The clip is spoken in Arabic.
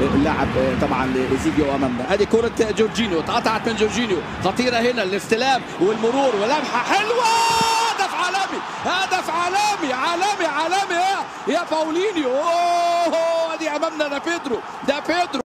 اللاعب طبعا لإيزيجيو امامنا. ادي كرة جورجينيو، اتقطعت من جورجينيو، خطيرة هنا الاستلام والمرور ولمحة حلوة. هدف عالمي، هدف عالمي عالمي عالمي يا باولينيو. اوه ادي امامنا ده بيدرو، ده بيدرو.